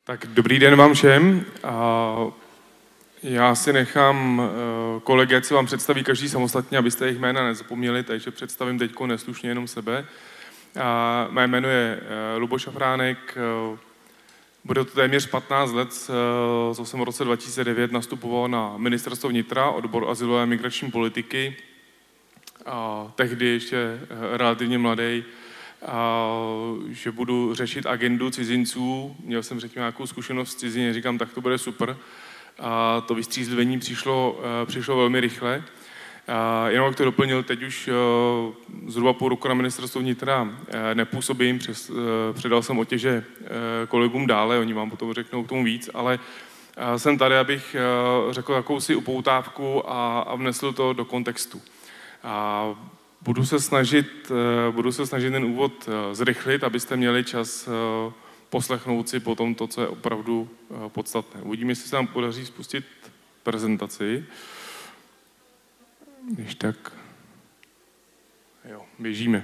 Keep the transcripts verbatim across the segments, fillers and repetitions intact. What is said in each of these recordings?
Tak dobrý den vám všem. Já si nechám kolegy, ať se vám představí každý samostatně, abyste jejich jména nezapomněli, takže představím teď neslušně jenom sebe. Mé jméno je Luboš Šafránek, bude to téměř patnáct let, co jsem v roce dva tisíce devět nastupoval na Ministerstvo vnitra, odbor azylové a migrační politiky. A tehdy ještě relativně mladý, a že budu řešit agendu cizinců. Měl jsem řekněme nějakou zkušenost v cizině, říkám, tak to bude super. A to vystřízlivění přišlo, přišlo velmi rychle. A jenom jak to doplnil, teď už zhruba půl roku na Ministerstvu vnitra nepůsobím, přes, předal jsem otěže kolegům dále, oni vám potom řeknou k tomu víc, ale jsem tady, abych řekl jakousi upoutávku a, a vnesl to do kontextu. A budu se snažit, budu se snažit ten úvod zrychlit, abyste měli čas poslechnout si potom to, co je opravdu podstatné. Uvidíme, jestli se nám podaří spustit prezentaci. Když tak, jo, běžíme.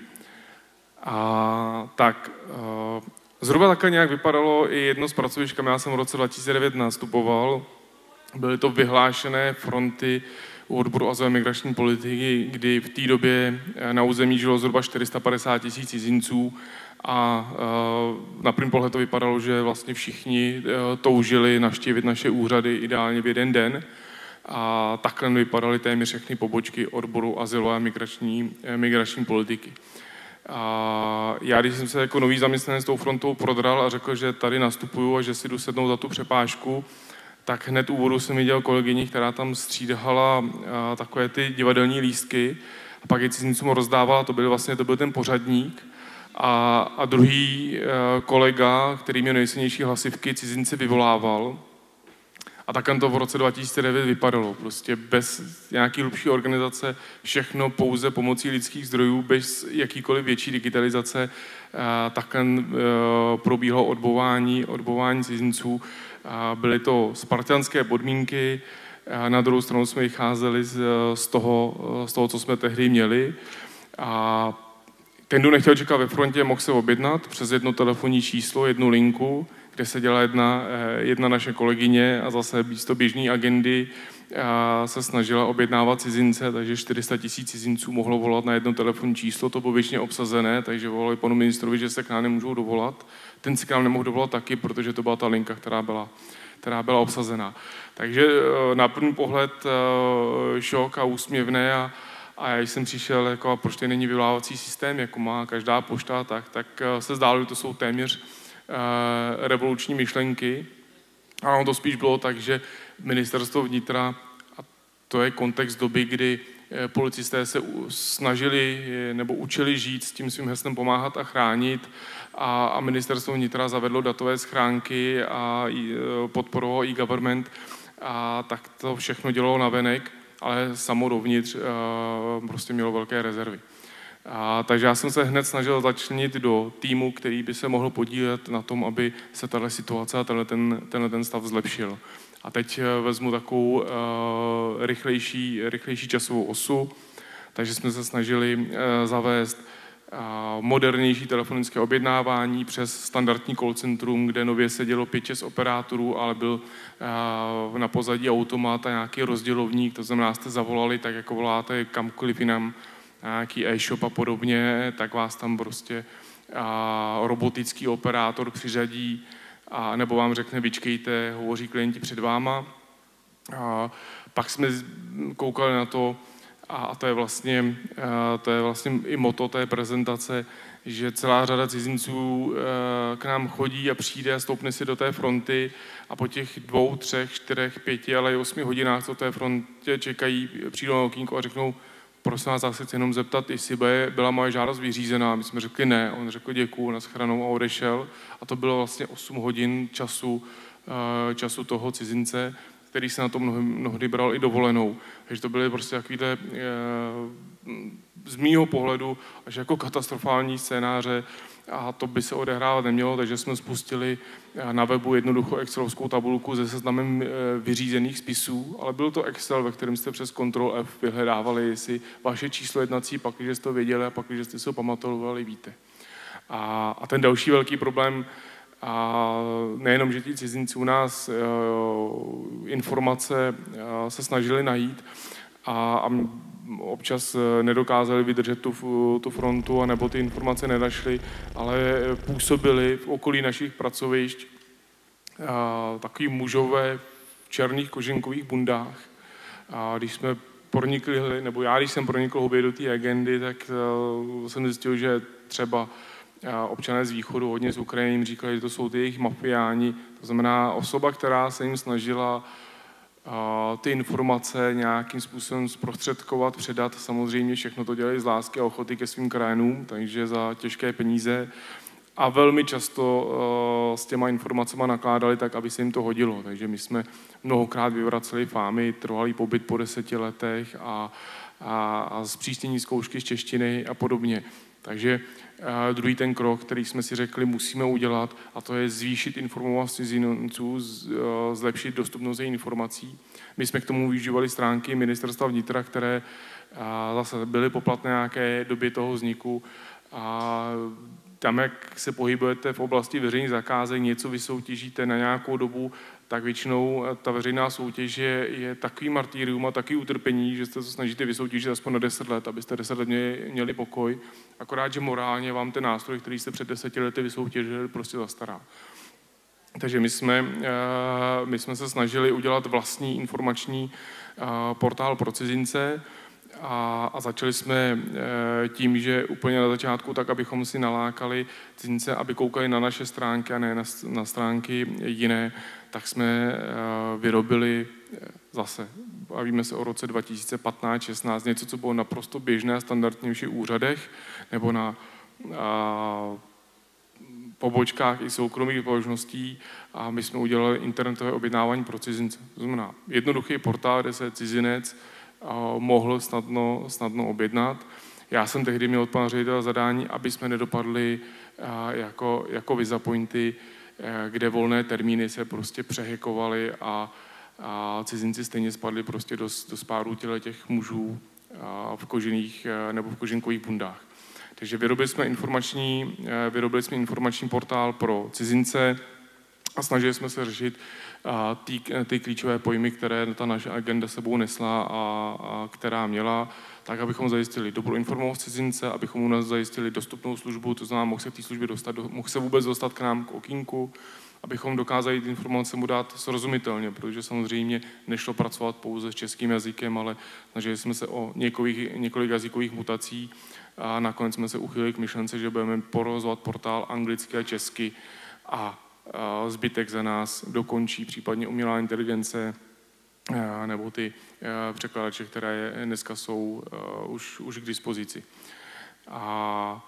A tak, zhruba takhle nějak vypadalo i jedno z pracovišť, kam já jsem v roce dva tisíce devět nastupoval. Byly to vyhlášené fronty u odboru azylové migrační politiky, kdy v té době na území žilo zhruba čtyři sta padesát tisíc cizinců a na první pohled to vypadalo, že vlastně všichni toužili navštívit naše úřady ideálně v jeden den. A takhle vypadaly téměř všechny pobočky odboru azylové a migrační, migrační politiky. A já, když jsem se jako nový zaměstnanec s tou frontou prodral a řekl, že tady nastupuju a že si jdu sednout za tu přepážku, tak hned úvodu jsem viděl kolegyni, která tam střídala takové ty divadelní lístky a pak je cizincům rozdávala, to byl vlastně to byl ten pořadník. A, a druhý kolega, který měl nejsilnější hlasivky, cizince vyvolával. A takhle to v roce dva tisíce devět vypadalo. Prostě bez nějaké hlubší organizace, všechno pouze pomocí lidských zdrojů, bez jakýkoliv větší digitalizace, takhle probíhalo odbování, odbování cizinců. Byly to spartanské podmínky, na druhou stranu jsme vycházeli z, z, toho, z toho, co jsme tehdy měli. A ten, kdo nechtěl čekat ve frontě, mohl se objednat přes jedno telefonní číslo, jednu linku, kde seděla jedna, jedna naše kolegyně a zase místo běžné agendy se snažila objednávat cizince, takže čtyři sta tisíc cizinců mohlo volat na jedno telefonní číslo, to bylo většině obsazené, takže volali panu ministrovi, že se k nám nemůžou dovolat. Ten se k nám nemohl dovolat taky, protože to byla ta linka, která byla, která byla obsazená. Takže na první pohled šok a úsměvné a, a já jsem přišel, jako, a proč to není vyvolávací systém, jako má každá pošta, tak, tak se zdálo, že to jsou téměř revoluční myšlenky. A ono to spíš bylo tak, že Ministerstvo vnitra, a to je kontext doby, kdy policisté se snažili nebo učili žít s tím svým heslem pomáhat a chránit a, a Ministerstvo vnitra zavedlo datové schránky a podporovalo e-government a tak to všechno dělalo navenek, ale samo dovnitř prostě mělo velké rezervy. A, takže já jsem se hned snažil začlenit do týmu, který by se mohl podílet na tom, aby se tato situace a tenhle ten, tenhle ten stav zlepšil. A teď vezmu takovou uh, rychlejší, rychlejší časovou osu. Takže jsme se snažili uh, zavést uh, modernější telefonické objednávání přes standardní call centrum, kde nově sedělo pět šest operátorů, ale byl uh, na pozadí automat a nějaký rozdělovník, to znamená, jste zavolali tak, jako voláte kamkoliv jinam, nějaký e-shop a podobně, tak vás tam prostě a, robotický operátor přiřadí a nebo vám řekne, vyčkejte, hovoří klienti před váma. A pak jsme koukali na to, a to je vlastně, a to je vlastně i motto té prezentace, že celá řada cizinců k nám chodí a přijde a stoupne si do té fronty a po těch dvou, třech, čtyřech, pěti, ale i osmi hodinách, co v té frontě čekají, přijdou na okýnko a řeknou, prosím vás, já se chci jenom zeptat, jestli byla moje žádost vyřízená. My jsme řekli ne, on řekl děkuju, nashledanou a odešel. A to bylo vlastně osm hodin času, času toho cizince, který se na to mnohdy bral i dovolenou. Takže to byly prostě takovýhle z mýho pohledu až jako katastrofální scénáře a to by se odehrávat nemělo, takže jsme spustili na webu jednoduchou excelovskou tabulku se seznamem vyřízených spisů, ale byl to Excel, ve kterém jste přes Ctrl F vyhledávali, jestli vaše číslo jednací, pak, když jste to věděli a pak, když jste si ho pamatovali, víte. A, a ten další velký problém A nejenom, že ti cizinci u nás informace se snažili najít a, a občas nedokázali vydržet tu, tu frontu, anebo ty informace nenašli, ale působili v okolí našich pracovišť takový mužové v černých koženkových bundách. A když jsme pronikli, nebo já, když jsem pronikl hlouběji do té agendy, tak jsem zjistil, že třeba občané z východu, hodně z Ukrajiny, jim říkali, že to jsou ty jejich mafiáni. To znamená osoba, která se jim snažila ty informace nějakým způsobem zprostředkovat, předat. Samozřejmě všechno to dělali z lásky a ochoty ke svým krajanům, takže za těžké peníze. A velmi často uh, s těma informacemi nakládali tak, aby se jim to hodilo. Takže my jsme mnohokrát vyvraceli fámy, trvalý pobyt po deseti letech a, a, a zpřísnění zkoušky z češtiny a podobně. Takže uh, druhý ten krok, který jsme si řekli, musíme udělat, a to je zvýšit informovanost cizinců, z, uh, zlepšit dostupnost informací. My jsme k tomu využívali stránky Ministerstva vnitra, které uh, zase byly poplatné nějaké době toho vzniku. A tam, jak se pohybujete v oblasti veřejných zakázek, něco vysoutěžíte na nějakou dobu, tak většinou ta veřejná soutěž je, je takový martýrium a takový utrpení, že se to snažíte vysoutěžit aspoň na deset let, abyste deset let měli, měli pokoj. Akorát, že morálně vám ten nástroj, který jste před deseti lety vysoutěžili, prostě zastará. Takže my jsme, my jsme se snažili udělat vlastní informační portál pro cizince, A, a začali jsme e, tím, že úplně na začátku, tak abychom si nalákali cizince, aby koukali na naše stránky a ne na, na stránky jiné, tak jsme e, vyrobili e, zase, bavíme se o roce dva tisíce patnáct šestnáct, něco, co bylo naprosto běžné a standardně v všech úřadech, nebo na a, pobočkách i soukromých společností, a my jsme udělali internetové objednávání pro cizince. To znamená jednoduchý portál, kde se cizinec mohl snadno, snadno objednat. Já jsem tehdy měl od pana ředitele zadání, aby jsme nedopadli jako, jako Visapointy, kde volné termíny se prostě přehekovaly a, a cizinci stejně spadli prostě do, do spáru těle těch mužů v kožených nebo v koženkových bundách. Takže vyrobili jsme informační, vyrobili jsme informační portál pro cizince a snažili jsme se řešit ty, ty klíčové pojmy, které ta naše agenda sebou nesla a, a která měla, tak abychom zajistili dobrou informovanost cizince, abychom u nás zajistili dostupnou službu, to znamená, mohl se v té službě dostat, mohl se vůbec dostat k nám k okýnku, abychom dokázali ty informace mu dát srozumitelně, protože samozřejmě nešlo pracovat pouze s českým jazykem, ale snažili jsme se o několik, několik jazykových mutací a nakonec jsme se uchylili k myšlence, že budeme provozovat portál anglicky a česky a zbytek za nás dokončí, případně umělá inteligence nebo ty překladače, které dneska jsou už, už k dispozici. A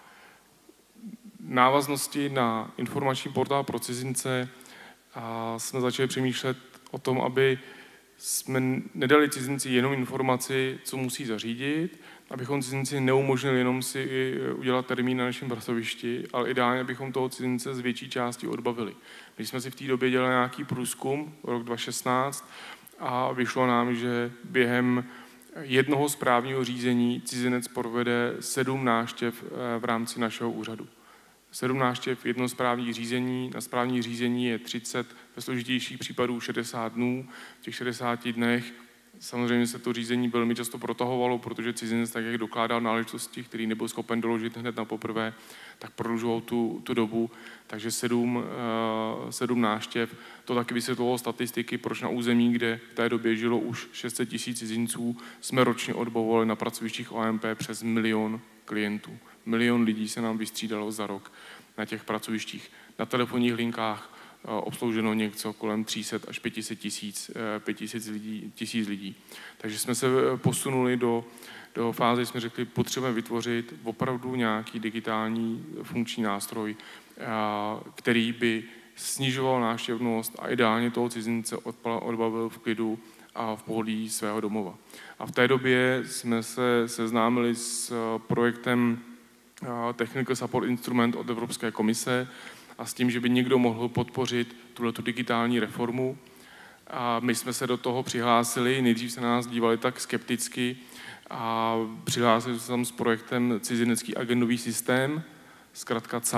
návaznosti na informační portál pro cizince jsme začali přemýšlet o tom, aby jsme nedali cizinci jenom informaci, co musí zařídit, abychom cizinci neumožnili jenom si udělat termín na našem pracovišti, ale ideálně, abychom toho cizince z větší části odbavili. My jsme si v té době dělali nějaký průzkum, rok dva tisíce šestnáct, a vyšlo nám, že během jednoho správního řízení cizinec provede sedm návštěv v rámci našeho úřadu. Sedm návštěv, jedno správní řízení, na správní řízení je třicet, ve složitějších případů šedesát dnů. V těch šedesáti dnech samozřejmě se to řízení velmi často protahovalo, protože cizinec, tak jak dokládal náležitosti, který nebyl schopen doložit hned na poprvé, tak prodlužoval tu, tu dobu. Takže sedm, uh, sedm návštěv. To taky vysvětlovalo statistiky, proč na území, kde v té době žilo už šest set tisíc cizinců, jsme ročně odbavovali na pracovištích O M P přes milion klientů. Milion lidí se nám vystřídalo za rok na těch pracovištích. Na telefonních linkách obslouženo něco kolem tři sta až pět set tisíc, pět tisíc lidí, tisíc lidí. Takže jsme se posunuli do, do fáze, jsme řekli, potřebujeme vytvořit opravdu nějaký digitální funkční nástroj, který by snižoval návštěvnost a ideálně toho cizince odbavil v klidu a v pohodlí svého domova. A v té době jsme se seznámili s projektem Technical Support Instrument od Evropské komise a s tím, že by někdo mohl podpořit tuhletu digitální reformu. A my jsme se do toho přihlásili, nejdřív se na nás dívali tak skepticky a přihlásili jsme se tam s projektem Cizinecký agendový systém, zkrátka C A S,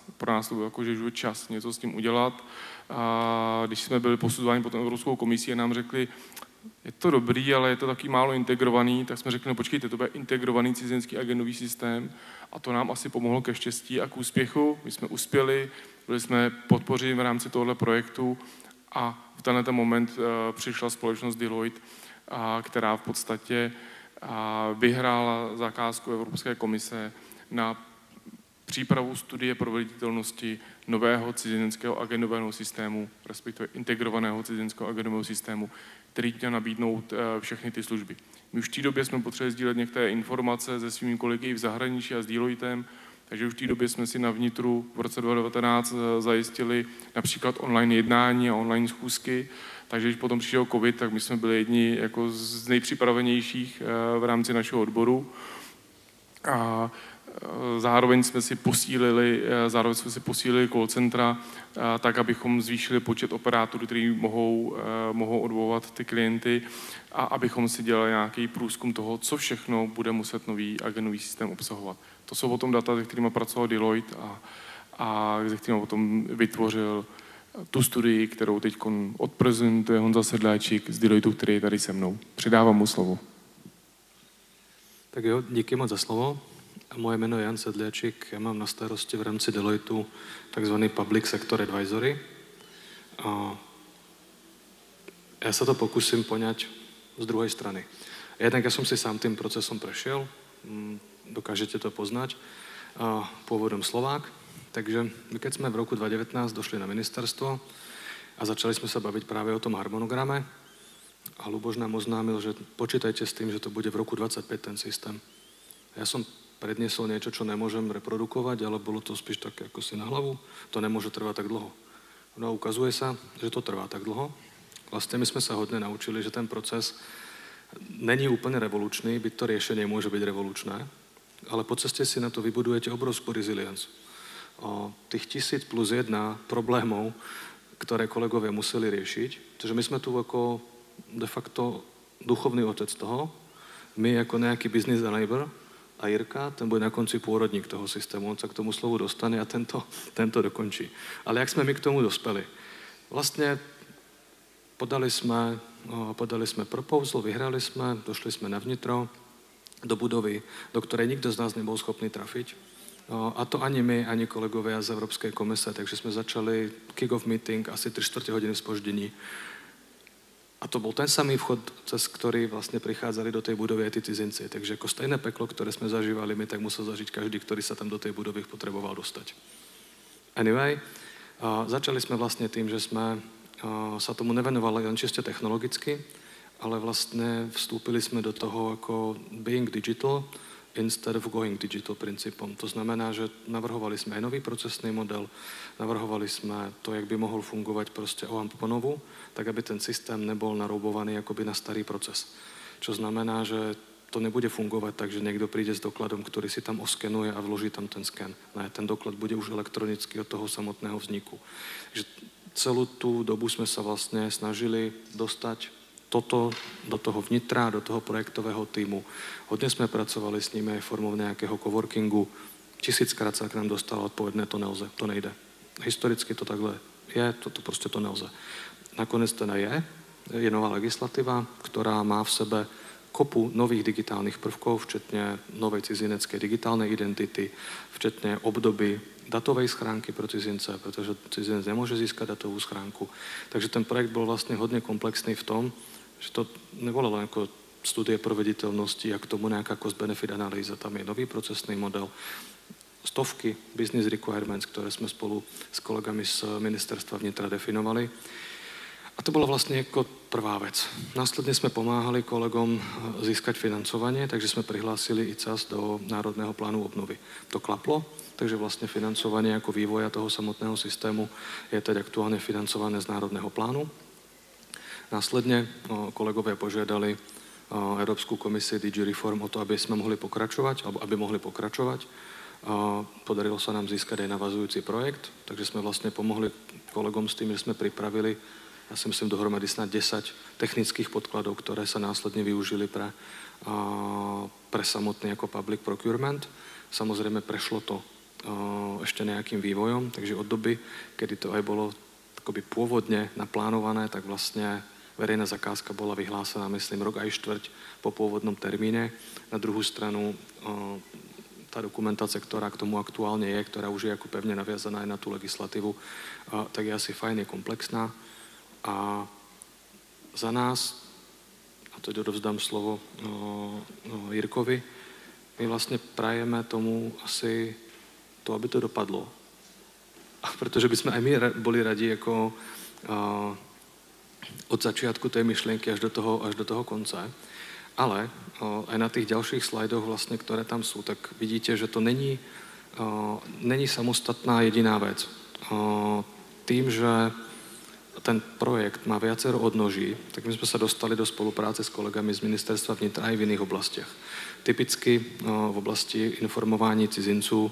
pro nás to bylo jako, že už je čas něco s tím udělat. A když jsme byli posuzováni potom Evropskou komisí a nám řekli, je to dobrý, ale je to taky málo integrovaný, tak jsme řekli, no počkejte, to bude integrovaný cizinecký agendový systém a to nám asi pomohlo ke štěstí a k úspěchu. My jsme uspěli, byli jsme podpořeni v rámci tohoto projektu a v tenhle ten moment uh, přišla společnost Deloitte, uh, která v podstatě uh, vyhrála zakázku Evropské komise na přípravu studie proveditelnosti nového cizineckého agendového systému, respektive integrovaného cizineckého agendového systému, který chtěl nabídnout všechny ty služby. My už v té době jsme potřebovali sdílet některé informace se svými kolegy v zahraničí a s Deloittem, takže už v té době jsme si na vnitru v roce dva tisíce devatenáct zajistili například online jednání a online schůzky, takže když potom přišel covid, tak my jsme byli jedni jako z nejpřipravenějších v rámci našeho odboru. A zároveň jsme si posílili, zároveň jsme si posílili call centra, tak, abychom zvýšili počet operátorů, kteří mohou, mohou odvolat ty klienty a abychom si dělali nějaký průzkum toho, co všechno bude muset nový agendový systém obsahovat. To jsou potom data, se kterými pracoval Deloitte a, a se kterými potom vytvořil tu studii, kterou teď odprezentuje Honza Sedláček z Deloittu, který je tady se mnou. Předávám mu slovo. Tak jo, díky moc za slovo. Moje jméno je Jan Sedliačik, já mám na starosti v rámci Deloittu takzvaný Public Sector Advisory. A já se to pokusím poňať z druhé strany. Jednak ja som si sám tým procesom prešiel, dokážete to poznať, pôvodom Slovák. Takže my keď sme v roku dva tisíce devätnásť došli na ministerstvo a začali sme sa baviť práve o tom harmonograme, a Luboš nám oznámil, že počítajte s tým, že to bude v roku dvadsaťpäť ten systém. Ja som predniesol niečo, čo nemôžem reprodukovať, ale bolo to spíš také ako si na hlavu. To nemôže trvať tak dlho. No a ukazuje sa, že to trvá tak dlho. Vlastne my sme sa hodne naučili, že ten proces není úplne revolučný, byť to riešenie môže byť revolučné, ale po ceste si na to vybudujete obrovskú resilience. O tých tisíc plus jedna problémov, ktoré kolegovia museli riešiť. Takže my sme tu ako de facto duchovný otec toho, my ako nejaký business enabler, a Jirka, ten bude na konci pôrodník toho systému, on sa k tomu slovu dostane a tento, tento dokončí. Ale jak sme my k tomu dospeli? Vlastne podali sme, podali sme proposal, vyhrali sme, došli sme na vnitro do budovy, do ktorej nikto z nás nebol schopný trafiť. A to ani my, ani kolegovia z Európskej komise, takže sme začali kick-off meeting asi tri štvrte hodiny v spoždení. A to bol ten samý vchod, cez ktorý vlastne prichádzali do tej budovy aj tí cizinci. Takže ako stejné peklo, ktoré sme zažívali my, tak musel zažiť každý, ktorý sa tam do tej budovy potreboval dostať. Anyway, a začali sme vlastne tým, že sme sa tomu nevenovali len čiste technologicky, ale vlastne vstúpili sme do toho ako being digital instead of going digital princípom. To znamená, že navrhovali sme aj nový procesný model, navrhovali sme to, jak by mohol fungovať proste O A M P po novu, tak aby ten systém nebol naroubovaný akoby na starý proces. Čo znamená, že to nebude fungovať tak, že niekto príde s dokladom, ktorý si tam oskenuje a vloží tam ten sken. Ne, ten doklad bude už elektronicky od toho samotného vzniku. Takže celú tú dobu sme sa vlastne snažili dostať toto do toho vnitra, do toho projektového týmu. Hodne sme pracovali s nimi aj formou nejakého coworkingu. Tisíckrát sa k nám dostala odpoveď, to nelze, to nejde. Historicky to takhle je, toto prostě to nelze. Nakonec teda je, je nová legislativa, ktorá má v sebe kopu nových digitálnych prvkov, včetne novej cizineckej digitálnej identity, včetne obdoby datovej schránky pro cizince, pretože cizinec nemôže získať datovú schránku. Takže ten projekt bol vlastne hodne komplexný v tom, že to nebolo len ako studie provediteľnosti a k tomu nejaká cost-benefit analýza. Tam je nový procesný model, stovky business requirements, ktoré sme spolu s kolegami z ministerstva vnitra definovali. A to bola vlastne ako prvá vec. Následne sme pomáhali kolegom získať financovanie, takže sme prihlásili í cas do Národného plánu obnovy. To klaplo, takže vlastne financovanie ako vývoja toho samotného systému je teď aktuálne financované z Národného plánu. Následne kolegovia požiadali Európsku komisiu dé gé Reform o to, aby sme mohli pokračovať, alebo aby mohli pokračovať. Podarilo sa nám získať aj navazujúci projekt, takže sme vlastne pomohli kolegom s tým, že sme pripravili, ja si myslím, dohromady snad desať technických podkladov, ktoré sa následne využili pre, pre samotný ako public procurement. Samozrejme prešlo to ešte nejakým vývojom, takže od doby, kedy to aj bolo akoby pôvodne naplánované, tak vlastne verejná zakázka bola vyhlásená, myslím, rok aj štvrť po pôvodnom termíne. Na druhú stranu tá dokumentácia, ktorá k tomu aktuálne je, ktorá už je ako pevne naviazaná aj na tú legislatívu, tak je asi fajn, je komplexná. A za nás, a to odovzdám slovo Jirkovi, my vlastne prajeme tomu asi to, aby to dopadlo. A protože by sme aj my boli radi ako od začiatku tej myšlienky až do toho, až do toho konce. Ale o, aj na tých ďalších slajdoch, vlastne, ktoré tam sú, tak vidíte, že to není, o, není samostatná jediná vec. O, tým, že ten projekt má viacero odnoží, tak my sme sa dostali do spolupráce s kolegami z Ministerstva vnitra aj v iných oblastiach. Typicky o, v oblasti informování cizinců o,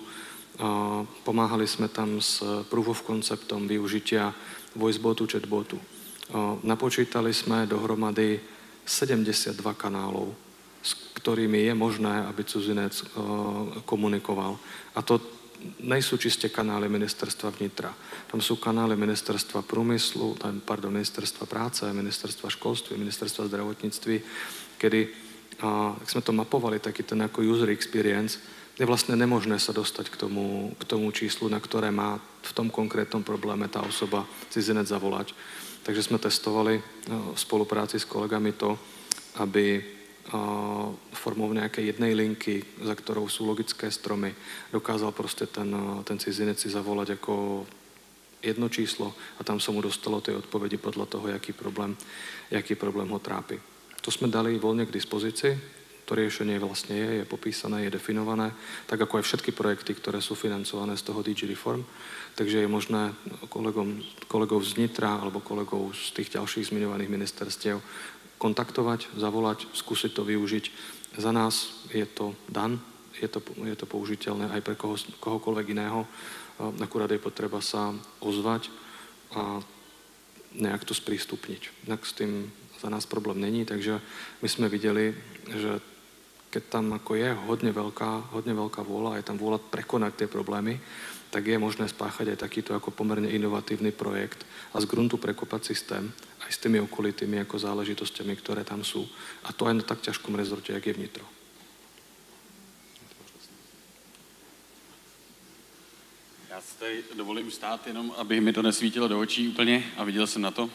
pomáhali sme tam s proof of conceptom využitia voicebotu, chatbotu. Napočítali sme dohromady sedemdesiatdva kanálov, s ktorými je možné, aby cudzinec komunikoval. A to nejsou čistě kanály ministerstva vnitra. Tam jsou kanály ministerstva průmyslu, tam, pardon, ministerstva práce, ministerstva školství, ministerstva zdravotnictví, kedy, a, jak jsme to mapovali, taky ten jako user experience, je vlastně nemožné se dostat k tomu, k tomu číslu, na které má v tom konkrétnom probléme ta osoba cizinec zavolať. Takže jsme testovali v spolupráci s kolegami to, aby formou nějaké jednej linky, za kterou jsou logické stromy, dokázal prostě ten, ten cizinec si zavolat jako jedno číslo a tam se mu dostalo ty odpovědi podle toho, jaký problém, jaký problém ho trápí. To jsme dali volně k dispozici. To riešenie vlastne je, je popísané, je definované, tak ako aj všetky projekty, ktoré sú financované z toho D G Reform. Takže je možné kolegom, kolegov z vnitra alebo kolegov z tých ďalších zmiňovaných ministerstiev kontaktovať, zavolať, skúsiť to využiť. Za nás je to dan, je to, je to použiteľné aj pre koho, kohokoľvek iného. Akurát je potreba sa ozvať a nejak to sprístupniť. Tak s tým za nás problém není, takže my sme videli, že keď tam ako je hodne veľká, hodne veľká vôľa, je tam vôľa prekonať tie problémy, tak je možné spáchať aj takýto ako pomerne inovatívny projekt a z gruntu prekopať systém aj s tými okolitými ako záležitostiami, ktoré tam sú. A to aj na tak ťažkom rezorte, jak je vnitro. Já si tady dovolím stát jenom, aby mi to nesvítilo do očí úplně a viděl jsem na to.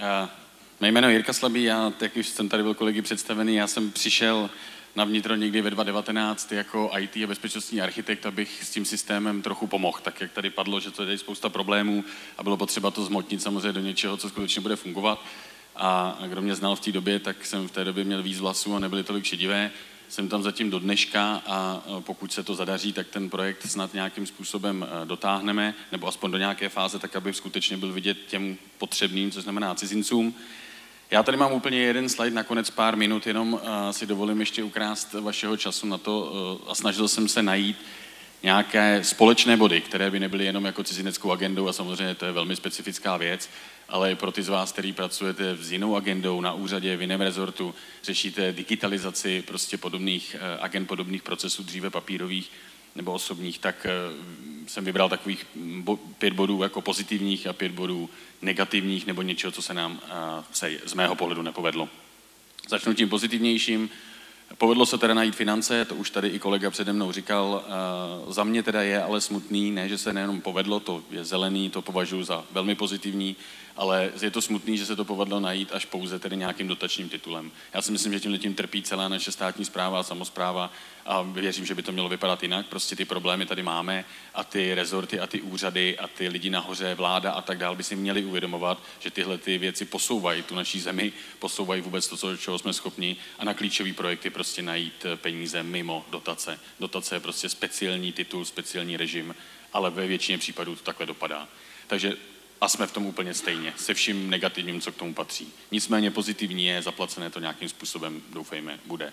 Mé jméno je Jirka Slabý, já, jak už jsem tady byl kolegy představený, já jsem přišel na vnitro někdy ve dva tisíce devatenáct jako I T a bezpečnostní architekt, abych s tím systémem trochu pomohl. Tak jak tady padlo, že to je spousta problémů a bylo potřeba to zmotnit samozřejmě do něčeho, co skutečně bude fungovat. A kdo mě znal v té době, tak jsem v té době měl víc vlasů a nebyly tolik šedivé. Jsem tam zatím do dneška a pokud se to zadaří, tak ten projekt snad nějakým způsobem dotáhneme, nebo aspoň do nějaké fáze, tak aby skutečně byl vidět těm potřebným, co znamená cizincům. Já tady mám úplně jeden slide, nakonec pár minut, jenom uh, si dovolím ještě ukrást vašeho času na to uh, a snažil jsem se najít nějaké společné body, které by nebyly jenom jako cizineckou agendou a samozřejmě to je velmi specifická věc, ale i pro ty z vás, kteří pracujete s jinou agendou na úřadě, v jiném rezortu, řešíte digitalizaci prostě podobných uh, agend, podobných procesů, dříve papírových nebo osobních, tak uh, jsem vybral takových bo- pět bodů jako pozitivních a pět bodů negativních nebo něčeho, co se nám uh, se z mého pohledu nepovedlo. Začnu tím pozitivnějším. Povedlo se teda najít finance, to už tady i kolega přede mnou říkal. Uh, za mě teda je ale smutný, ne, že se nejenom povedlo, to je zelený, to považuji za velmi pozitivní, ale je to smutný, že se to povedlo najít až pouze tedy nějakým dotačním titulem. Já si myslím, že tímhle tím trpí celá naše státní správa a samospráva a věřím, že by to mělo vypadat jinak. Prostě ty problémy tady máme a ty rezorty a ty úřady a ty lidi nahoře, vláda a tak dál by si měli uvědomovat, že tyhle ty věci posouvají tu naší zemi, posouvají vůbec to, čeho jsme schopni a na klíčové projekty prostě najít peníze mimo dotace. Dotace je prostě speciální titul, speciální režim, ale ve většině případů to takhle dopadá. Takže a jsme v tom úplně stejně, se vším negativním, co k tomu patří. Nicméně pozitivní je, zaplacené to nějakým způsobem, doufejme, bude.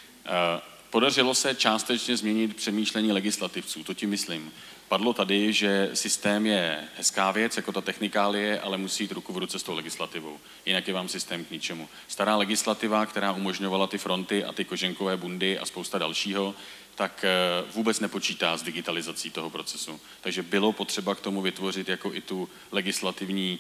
Podařilo se částečně změnit přemýšlení legislativců, to tím myslím. Padlo tady, že systém je hezká věc, jako ta technikálie, ale musí jít ruku v ruce s tou legislativou. Jinak je vám systém k ničemu. Stará legislativa, která umožňovala ty fronty a ty koženkové bundy a spousta dalšího, tak vůbec nepočítá s digitalizací toho procesu. Takže bylo potřeba k tomu vytvořit jako i tu legislativní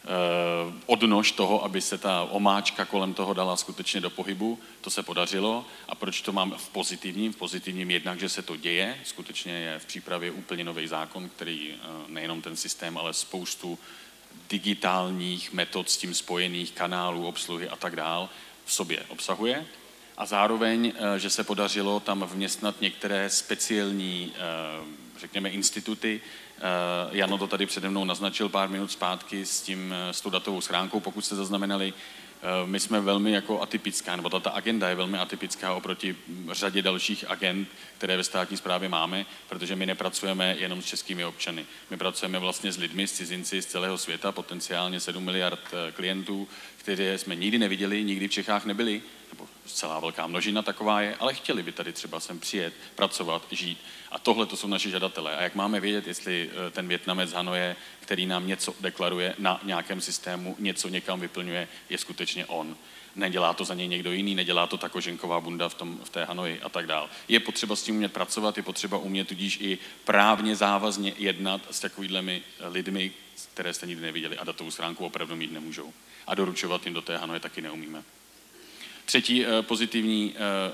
odnož toho, aby se ta omáčka kolem toho dala skutečně do pohybu. To se podařilo. A proč to mám v pozitivním? V pozitivním jednak, že se to děje. Skutečně je v přípravě úplně nový zákon, který nejenom ten systém, ale spoustu digitálních metod s tím spojených kanálů, obsluhy a tak dál v sobě obsahuje. A zároveň, že se podařilo tam vměstnat některé speciální, řekněme, instituty. Jano to tady přede mnou naznačil pár minut zpátky s, tím, s tou datovou schránkou, pokud jste zaznamenali. My jsme velmi jako atypická, nebo ta agenda je velmi atypická oproti řadě dalších agend, které ve státní správě máme, protože my nepracujeme jenom s českými občany. My pracujeme vlastně s lidmi, s cizinci z celého světa, potenciálně sedm miliard klientů, které jsme nikdy neviděli, nikdy v Čechách nebyli, nebo celá velká množina taková je, ale chtěli by tady třeba sem přijet, pracovat, žít. A tohle to jsou naši žadatelé. A jak máme vědět, jestli ten Vietnamec z Hanoje, který nám něco deklaruje na nějakém systému, něco někam vyplňuje, je skutečně on. Nedělá to za něj někdo jiný, nedělá to ta koženková bunda v, tom, v té Hanoji a tak dál. Je potřeba s tím umět pracovat, je potřeba umět tudíž i právně závazně jednat s takovými lidmi, které jste nikdy neviděli a datovou schránku opravdu mít nemůžou. A doručovat jim do té Hanoje taky neumíme. Třetí pozitivní,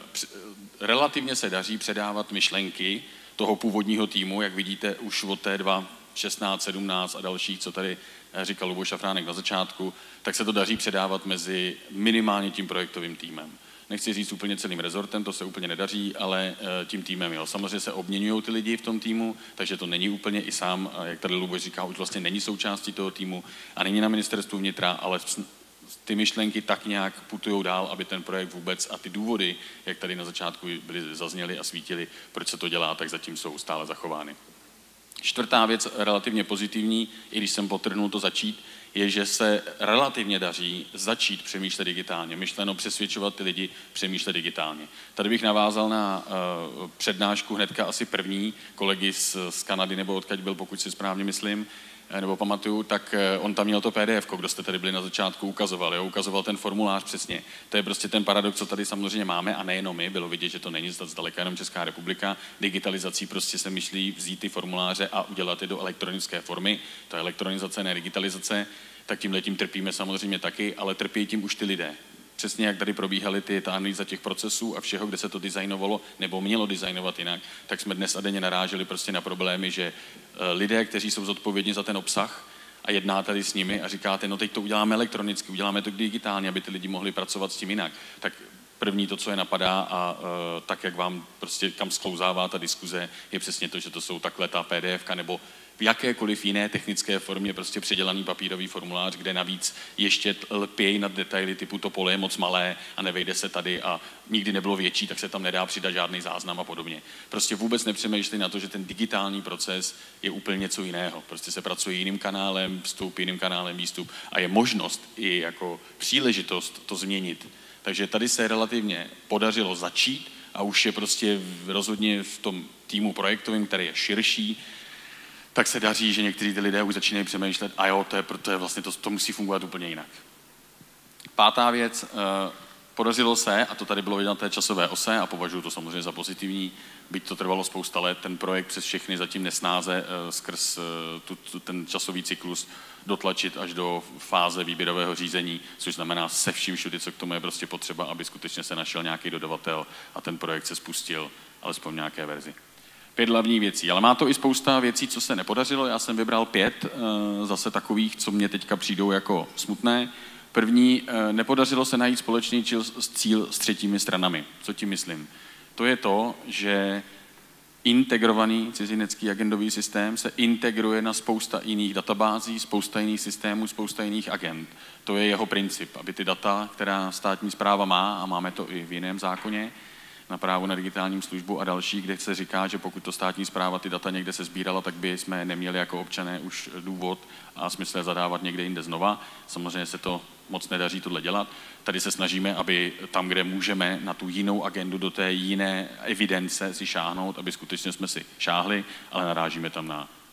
relativně se daří předávat myšlenky toho původního týmu, jak vidíte už od té dva šestnáct, sedmnáct a dalších, co tady říkal Luboš Šafránek na začátku, tak se to daří předávat mezi minimálně tím projektovým týmem. Nechci říct úplně celým rezortem, to se úplně nedaří, ale tím týmem, jo. Samozřejmě se obměňují ty lidi v tom týmu, takže to není úplně i sám, jak tady Luboš říká, už vlastně není součástí toho týmu a není na ministerstvu vnitra, ale ty myšlenky tak nějak putují dál, aby ten projekt vůbec a ty důvody, jak tady na začátku byly zazněly a svítily, proč se to dělá, tak zatím jsou stále zachovány. Čtvrtá věc, relativně pozitivní, i když jsem potrhnul to začít, je, že se relativně daří začít přemýšlet digitálně. Myšleno přesvědčovat ty lidi přemýšlet digitálně. Tady bych navázal na uh, přednášku hnedka asi první kolegy z, z Kanady, nebo odkud byl, pokud si správně myslím, nebo pamatuju, tak on tam měl to P D F, kdo jste tady byli na začátku, ukazoval, jo? Ukazoval ten formulář přesně. To je prostě ten paradox, co tady samozřejmě máme a nejenom my, bylo vidět, že to není zdaleka jenom Česká republika. Digitalizací prostě se myslí vzít ty formuláře a udělat je do elektronické formy. To je elektronizace, ne digitalizace, tak tímhletím trpíme samozřejmě taky, ale trpí tím už ty lidé. Přesně jak tady probíhaly ty ta analýza těch procesů a všeho, kde se to designovalo nebo mělo designovat jinak, tak jsme dnes a denně naráželi prostě na problémy, že lidé, kteří jsou zodpovědní za ten obsah a jednáte tady s nimi a říkáte, no teď to uděláme elektronicky, uděláme to digitálně, aby ty lidi mohli pracovat s tím jinak, tak první to, co je napadá a uh, tak, jak vám prostě kam sklouzává ta diskuze, je přesně to, že to jsou takhle ta P D F ka nebo v jakékoliv jiné technické formě prostě předělaný papírový formulář, kde navíc ještě lpějí nad detaily typu to pole je moc malé a nevejde se tady a nikdy nebylo větší, tak se tam nedá přidat žádný záznam a podobně. Prostě vůbec nepřemýšlí na to, že ten digitální proces je úplně něco jiného. Prostě se pracuje jiným kanálem, vstup, jiným kanálem, výstup a je možnost i jako příležitost to změnit. Takže tady se relativně podařilo začít a už je prostě rozhodně v tom týmu projektovém, který je širší, tak se daří, že někteří ty lidé už začínají přemýšlet, a jo, to je, to je vlastně, to, to musí fungovat úplně jinak. Pátá věc, podařilo se, a to tady bylo vidět na té časové ose, a považuji to samozřejmě za pozitivní, byť to trvalo spousta let, ten projekt přes všechny zatím nesnáze skrz tu, tu, ten časový cyklus dotlačit až do fáze výběrového řízení, což znamená se vším všudy, co k tomu je prostě potřeba, aby skutečně se našel nějaký dodavatel a ten projekt se spustil alespoň v nějaké verzi. Pět hlavních věcí, ale má to i spousta věcí, co se nepodařilo. Já jsem vybral pět zase takových, co mě teďka přijdou jako smutné. První, nepodařilo se najít společný cíl s třetími stranami. Co tím myslím? To je to, že integrovaný cizinecký agendový systém se integruje na spousta jiných databází, spousta jiných systémů, spousta jiných agend. To je jeho princip, aby ty data, která státní správa má, a máme to i v jiném zákoně, na právo na digitálním službu a další, kde se říká, že pokud to státní správa ty data někde se sbírala, tak by jsme neměli jako občané už důvod a smysl je zadávat někde jinde znova. Samozřejmě se to moc nedaří tohle dělat. Tady se snažíme, aby tam, kde můžeme na tu jinou agendu, do té jiné evidence si šáhnout, aby skutečně jsme si šáhli, ale narážíme tam na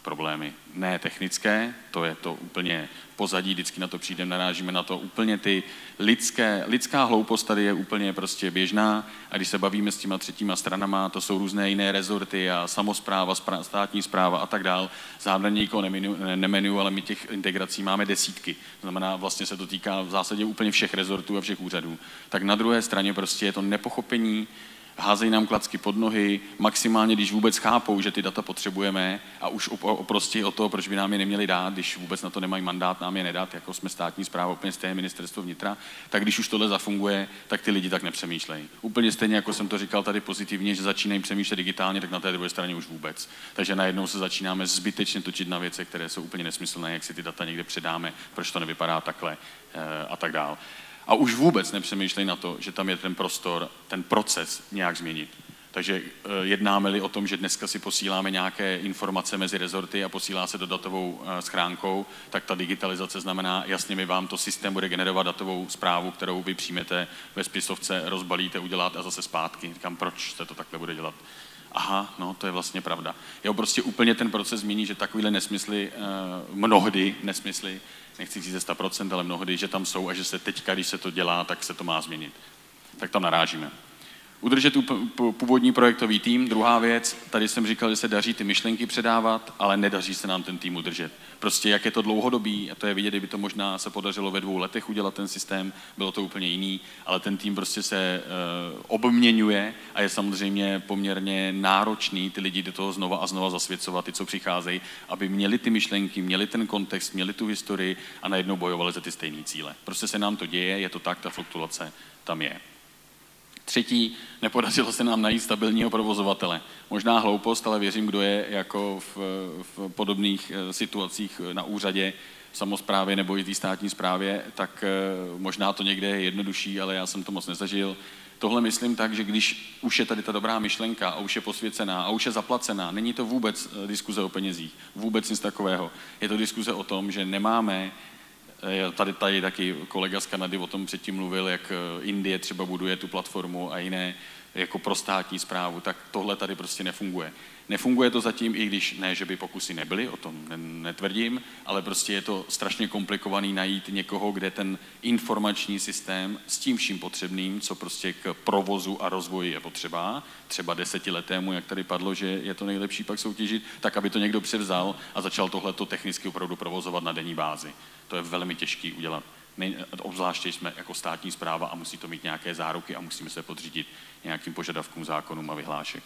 problémy. Ne technické, to je to úplně pozadí, vždycky na to přijdeme, narážíme na to. Úplně ty lidské, lidská hloupost tady je úplně prostě běžná a když se bavíme s těma třetíma stranama, to jsou různé jiné rezorty a samospráva, státní správa a tak dál. Zároveň nikoho nemenuju, ale my těch integrací máme desítky. To znamená, vlastně se to týká v zásadě úplně všech rezortů a všech úřadů. Tak na druhé straně prostě je to nepochopení, házejí nám klacky pod nohy, maximálně, když vůbec chápou, že ty data potřebujeme a už oprostí o to, proč by nám je neměli dát, když vůbec na to nemají mandát nám je nedat, jako jsme státní správa, úplně stejné ministerstvo vnitra, tak když už tohle zafunguje, tak ty lidi tak nepřemýšlejí. Úplně stejně, jako jsem to říkal tady pozitivně, že začínají přemýšlet digitálně, tak na té druhé straně už vůbec. Takže najednou se začínáme zbytečně točit na věci, které jsou úplně nesmyslné, jak si ty data někde předáme, proč to nevypadá takhle a tak dál. A už vůbec nepřemýšlej na to, že tam je ten prostor, ten proces nějak změnit. Takže jednáme-li o tom, že dneska si posíláme nějaké informace mezi rezorty a posílá se do datovou schránkou, tak ta digitalizace znamená, jasně mi vám to systém bude generovat datovou zprávu, kterou vy přijmete ve spisovce, rozbalíte, uděláte a zase zpátky. Říkám, proč se to takhle bude dělat? Aha, no to je vlastně pravda. Jo, prostě úplně ten proces změní, že takovýhle nesmysly, mnohdy nesmysly, nechci říct ze sto procent, ale mnohdy, že tam jsou a že se teďka, když se to dělá, tak se to má změnit. Tak tam narážíme. Udržet původní projektový tým, druhá věc, tady jsem říkal, že se daří ty myšlenky předávat, ale nedaří se nám ten tým udržet. Prostě jak je to dlouhodobý, a to je vidět, kdyby to možná se podařilo ve dvou letech udělat ten systém, bylo to úplně jiný, ale ten tým prostě se uh, obměňuje a je samozřejmě poměrně náročný ty lidi do toho znova a znova zasvěcovat, ty, co přicházejí, aby měli ty myšlenky, měli ten kontext, měli tu historii a najednou bojovali za ty stejné cíle. Prostě se nám to děje, je to tak, ta fluktuace tam je. Třetí, nepodařilo se nám najít stabilního provozovatele. Možná hloupost, ale věřím, kdo je jako v, v podobných situacích na úřadě, v samosprávě nebo i té státní správě, tak možná to někde je jednodušší, ale já jsem to moc nezažil. Tohle myslím tak, že když už je tady ta dobrá myšlenka a už je posvěcená a už je zaplacená, není to vůbec diskuze o penězích, vůbec nic takového. Je to diskuze o tom, že nemáme. Tady, tady taky kolega z Kanady o tom předtím mluvil, jak Indie třeba buduje tu platformu a jiné jako pro státní správu, tak tohle tady prostě nefunguje. Nefunguje to zatím, i když ne, že by pokusy nebyly, o tom netvrdím, ale prostě je to strašně komplikovaný najít někoho, kde ten informační systém s tím vším potřebným, co prostě k provozu a rozvoji je potřeba, třeba desetiletému, jak tady padlo, že je to nejlepší pak soutěžit, tak aby to někdo převzal a začal tohleto technicky opravdu provozovat na denní bázi. To je velmi těžký udělat. My, obzvláště jsme jako státní správa a musí to mít nějaké záruky a musíme se podřídit nějakým požadavkům, zákonům a vyhlášek.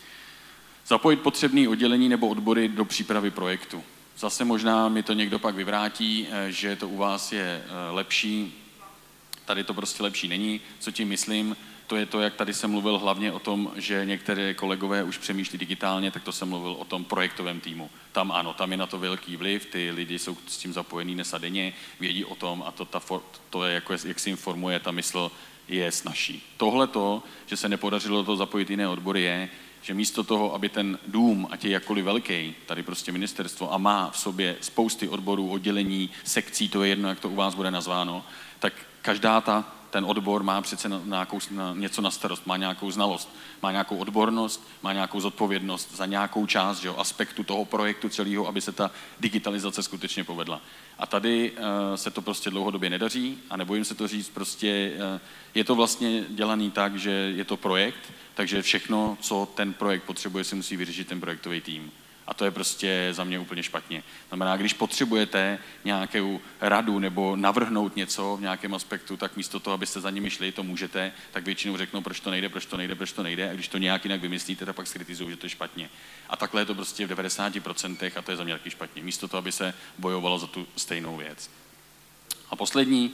Zapojit potřebné oddělení nebo odbory do přípravy projektu. Zase možná mi to někdo pak vyvrátí, že to u vás je lepší, tady to prostě lepší není. Co tím myslím? To je to, jak tady jsem mluvil hlavně o tom, že některé kolegové už přemýšlí digitálně, tak to jsem mluvil o tom projektovém týmu. Tam ano, tam je na to velký vliv, ty lidi jsou s tím zapojení dnes a denně, vědí o tom a to, ta, to je, jako, jak si informuje, ta mysl je snazší. Tohle to, že se nepodařilo to zapojit jiné odbory, je, že místo toho, aby ten dům, ať je jakkoliv velký, tady prostě ministerstvo a má v sobě spousty odborů, oddělení, sekcí, to je jedno, jak to u vás bude nazváno, tak každá ta ten odbor má přece na, na, na něco na starost, má nějakou znalost, má nějakou odbornost, má nějakou zodpovědnost za nějakou část, že jo, aspektu toho projektu celého, aby se ta digitalizace skutečně povedla. A tady uh, se to prostě dlouhodobě nedaří a nebojím se to říct, prostě uh, je to vlastně dělaný tak, že je to projekt, takže všechno, co ten projekt potřebuje, si musí vyřešit ten projektový tým. A to je prostě za mě úplně špatně. Znamená, když potřebujete nějakou radu nebo navrhnout něco v nějakém aspektu, tak místo toho, abyste za nimi šli, to můžete, tak většinou řeknou, proč to nejde, proč to nejde, proč to nejde. A když to nějak jinak vymyslíte, tak pak skritizují, že to je špatně. A takhle je to prostě v devadesáti procentech a to je za mě taky špatně. Místo toho, aby se bojovalo za tu stejnou věc. A poslední,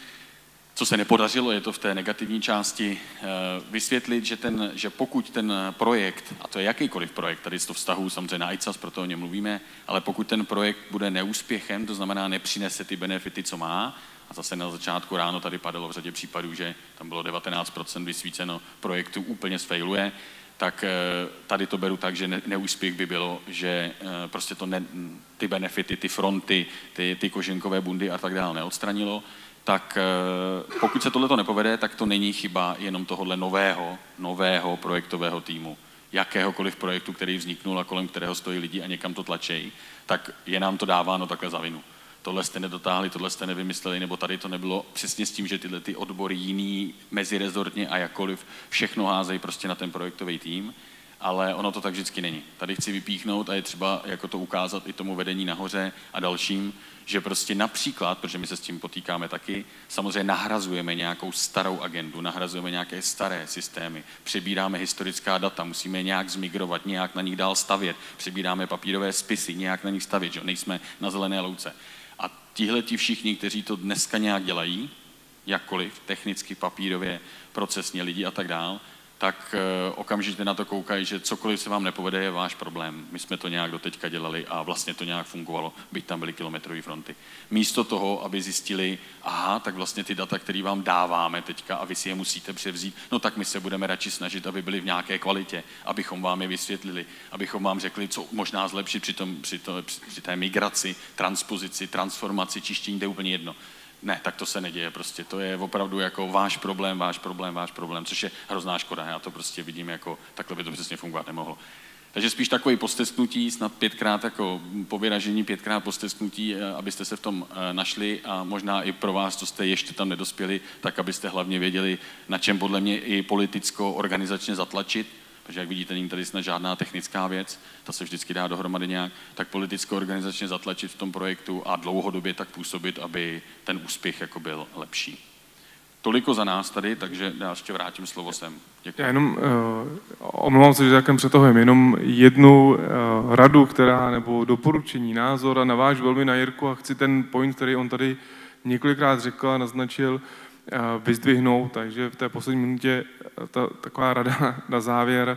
co se nepodařilo, je to v té negativní části, vysvětlit, že, ten, že pokud ten projekt, a to je jakýkoliv projekt, tady z toho vztahu samozřejmě na I C A S, proto o něm mluvíme, ale pokud ten projekt bude neúspěchem, to znamená nepřinese ty benefity, co má, a zase na začátku ráno tady padalo v řadě případů, že tam bylo devatenáct procent vysvíceno projektů úplně sfailuje, tak tady to beru tak, že neúspěch by bylo, že prostě to ne, ty benefity, ty fronty, ty, ty koženkové bundy a tak dále neodstranilo, tak pokud se tohleto nepovede, tak to není chyba jenom tohohle nového, nového projektového týmu. jakéhokoliv projektu, který vzniknul a kolem kterého stojí lidi a někam to tlačejí, tak je nám to dáváno takhle za vinu. Tohle jste nedotáhli, tohle jste nevymysleli, nebo tady to nebylo přesně s tím, že tyhle ty odbory jiný, mezirezortně a jakkoliv, všechno házejí prostě na ten projektový tým, ale ono to tak vždycky není. Tady chci vypíchnout a je třeba jako to ukázat i tomu vedení nahoře a dalším, že prostě například, protože my se s tím potýkáme taky, samozřejmě nahrazujeme nějakou starou agendu, nahrazujeme nějaké staré systémy, přebíráme historická data, musíme je nějak zmigrovat, nějak na nich dál stavět, přebíráme papírové spisy, nějak na nich stavět, že nejsme na zelené louce. A tihleti všichni, kteří to dneska nějak dělají, jakkoliv, technicky, papírově, procesně, lidi a tak dál, tak okamžitě na to koukají, že cokoliv se vám nepovede, je váš problém. My jsme to nějak doteďka dělali a vlastně to nějak fungovalo, byť tam byly kilometrové fronty. Místo toho, aby zjistili, aha, tak vlastně ty data, které vám dáváme teďka a vy si je musíte převzít, no tak my se budeme radši snažit, aby byly v nějaké kvalitě, abychom vám je vysvětlili, abychom vám řekli, co možná zlepšit při, tom, při, to, při té migraci, transpozici, transformaci, čištění, to je úplně jedno. Ne, tak to se neděje prostě, to je opravdu jako váš problém, váš problém, váš problém, což je hrozná škoda, já to prostě vidím jako, takhle by to přesně fungovat nemohlo. Takže spíš takový postesknutí, snad pětkrát jako povyražení, pětkrát postesknutí, abyste se v tom našli a možná i pro vás, co jste ještě tam nedospěli, tak abyste hlavně věděli, na čem podle mě i politicko-organizačně zatlačit, protože jak vidíte, není tady snad žádná technická věc, ta se vždycky dá dohromady nějak, tak politicko-organizačně zatlačit v tom projektu a dlouhodobě tak působit, aby ten úspěch jako byl lepší. Toliko za nás tady, takže já ještě vrátím slovo sem. Děkuji. Já jenom, uh, omlouvám se, že takém přetahujem, jenom jednu uh, radu, která, nebo doporučení, názor a navážu velmi na Jirku a chci ten point, který on tady několikrát řekl a naznačil, uh, vyzdvihnout, takže v té poslední minutě ta, taková rada na závěr.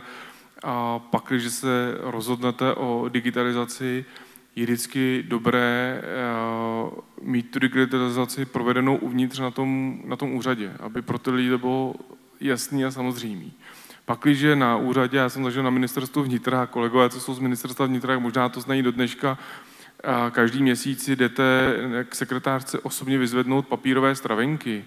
A pak, když se rozhodnete o digitalizaci, je vždycky dobré uh, mít tu digitalizaci provedenou uvnitř na tom, na tom úřadě, aby pro ty lidi to bylo jasný a samozřejmý. Pak, když na úřadě, já jsem zažil na ministerstvu vnitra, kolegové, co jsou z ministerstva vnitra, možná to znají do dneška, uh, každý měsíc jdete k sekretářce osobně vyzvednout papírové stravenky.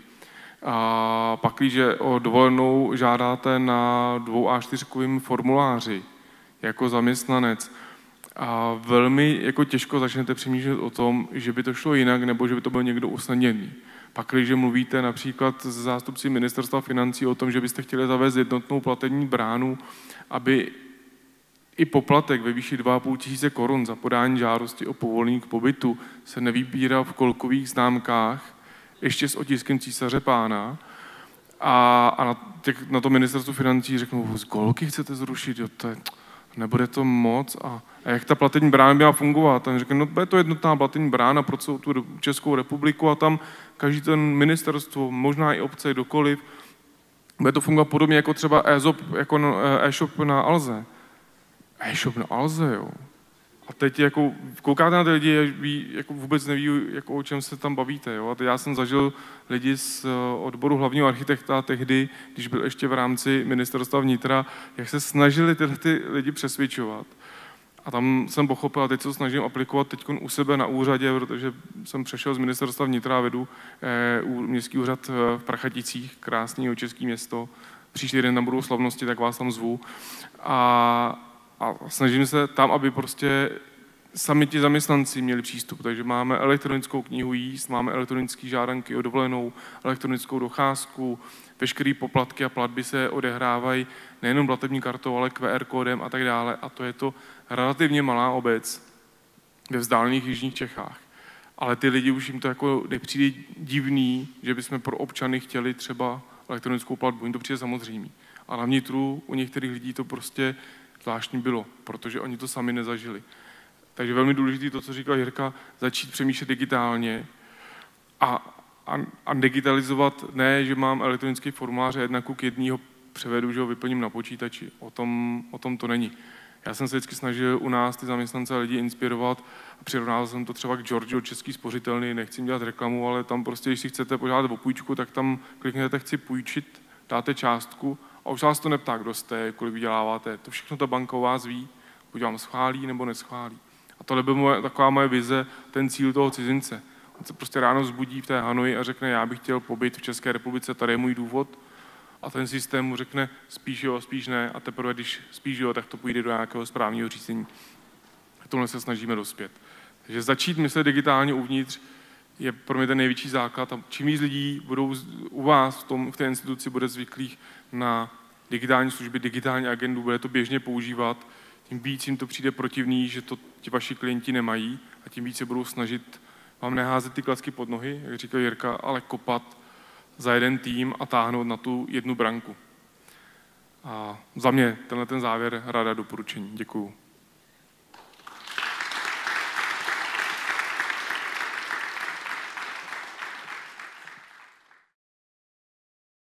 A pak, když o dovolenou žádáte na dvou á čtyřkovém formuláři jako zaměstnanec, a velmi jako těžko začnete přemýšlet o tom, že by to šlo jinak, nebo že by to byl někdo usnadněný. Pak, když mluvíte například s zástupci ministerstva financí o tom, že byste chtěli zavést jednotnou platební bránu, aby i poplatek ve výši dva a půl tisíce korun za podání žádosti o povolení k pobytu se nevybíral v kolkových známkách, ještě s otiskem císaře pána, a, a na, těch, na to ministerstvu financí řeknou, z kolky chcete zrušit, jo, to je, nebude to moc, a, a jak ta platební brána měla fungovat? Ten řekne, no bude to jednotná platební brána pro celou tu Českou republiku a tam každý ten ministerstvo, možná i obce, kdokoliv, bude to fungovat podobně jako třeba e-shop, jako e-shop na Alze. E-shop na Alze, jo. A teď jako koukáte na ty lidi, ví, jako vůbec neví, jako o čem se tam bavíte. Jo? A já jsem zažil lidi z odboru hlavního architekta tehdy, když byl ještě v rámci ministerstva vnitra, jak se snažili tyhle ty lidi přesvědčovat. A tam jsem pochopil, a teď se snažím aplikovat teď u sebe na úřadě, protože jsem přešel z ministerstva vnitra a vedu eh, městský úřad v Prachaticích, krásný české město. Příští den tam budou slavnosti, tak vás tam zvu. A A snažím se tam, aby prostě sami ti zaměstnanci měli přístup. Takže máme elektronickou knihu jízd, máme elektronické žádanky o dovolenou, elektronickou docházku, veškeré poplatky a platby se odehrávají nejenom platební kartou, ale Q R kódem a tak dále. A to je to relativně malá obec ve vzdálených jižních Čechách. Ale ty lidi už jim to jako nepřijde divný, že bychom pro občany chtěli třeba elektronickou platbu. Jim to přijde samozřejmý. A na vnitru u některých lidí to prostě zvláštní bylo, protože oni to sami nezažili. Takže velmi důležité to, co říkal Jirka, začít přemýšlet digitálně a, a, a digitalizovat, ne, že mám elektronický formulář a jedna k jedný ho převedu, že ho vyplním na počítači. O tom, o tom to není. Já jsem se vždycky snažil u nás ty zaměstnance a lidi inspirovat a přirovnával jsem to třeba k George, Český spořitelny, nechci jim dělat reklamu, ale tam prostě, když si chcete požádat o půjčku, tak tam kliknete chci půjčit, dáte částku a už vás to neptá, kdo jste, kolik vyděláváte. To všechno ta banka o vás ví, buď vám schválí nebo neschválí. A tohle by moje, taková moje vize, ten cíl toho cizince. On se prostě ráno vzbudí v té Hanoji a řekne, já bych chtěl pobyt v České republice, tady je můj důvod. a ten systém mu řekne spíš jo, spíš ne a teprve když spíš jo, tak to půjde do nějakého správního řízení. A tohle se snažíme dospět. Takže začít myslet digitálně uvnitř je pro mě ten největší základ a čím víc lidí budou u vás v, tom, v té instituci bude zvyklých na digitální služby, digitální agendu, bude to běžně používat, tím víc jim to přijde protivný, že to ti vaši klienti nemají a tím víc se budou snažit vám neházet ty klacky pod nohy, jak říkal Jirka, ale kopat za jeden tým a táhnout na tu jednu branku. A za mě tenhle ten závěr, rada, doporučení. Děkuju.